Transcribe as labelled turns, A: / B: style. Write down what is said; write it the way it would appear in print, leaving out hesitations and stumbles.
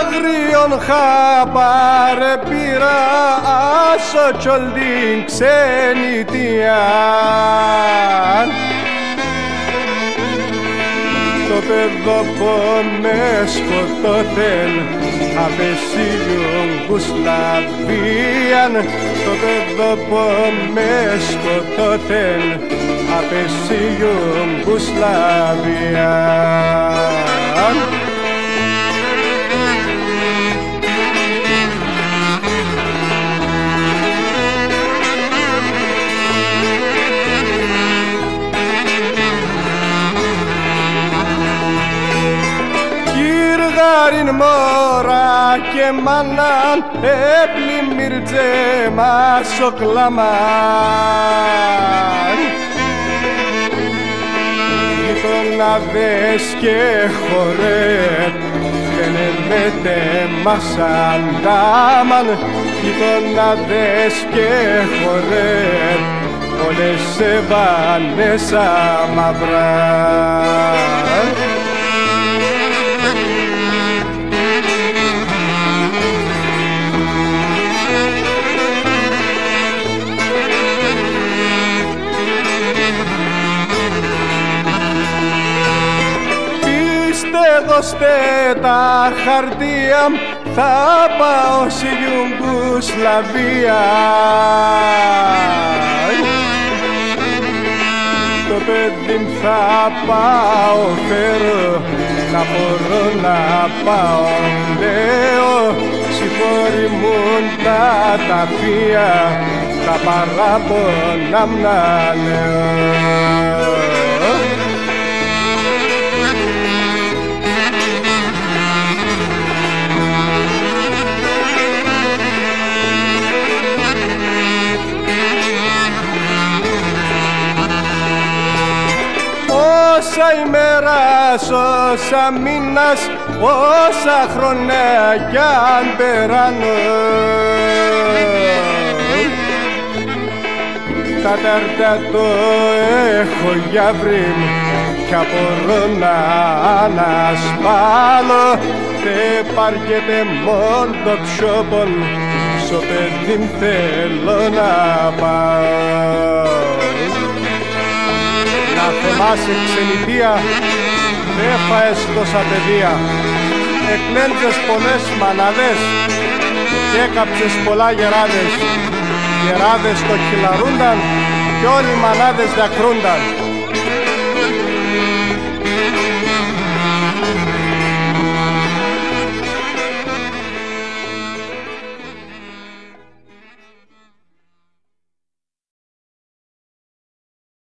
A: αγρίων χαπάρε πήρα άσο τσολτήν ξενιτιάν. Το παιδόπο με σκοτώθεν απεσίλιον Ιουγκοσλαβίαν. Το παιδόπο με σκοτώθεν απεσίλιον Ιουγκοσλαβίαν. Κυρδάριν μωρά και μάναν έπλημμυρτζε μας ο κλαμάν. Γειτονάδες και χορέτ δεν εμέτε μας αντάμαν. Γειτονάδες και χορέτ όλες σε βάνε σαν μαυρά. Δώστε τα χαρτία, θα πάω στη Ιουγκοσλαβία. Το παιδί θα πάω φέρω, να μπορώ να πάω λέω. Συγχωρημούν τα ταφεία, τα παράπονα μ' να λέω. Όσα ημέρας, όσα μήνας, όσα χρόνια κι αν περάνω, καταρτάτο έχω για βρύμ κι απορώ να ανασπάλω. Θε πάρκεται μόνο το ξόπον, στο παιδί μ' θέλω να πάω. Να θεμάσαι ξενιτία, δε φαες τόσα παιδεία. Εκλέντζες πολλές μαναδές και έκαψες πολλά γεράδες. Γεράδες το χυλαρούνταν κι όλοι οι μανάδες διακρούνταν.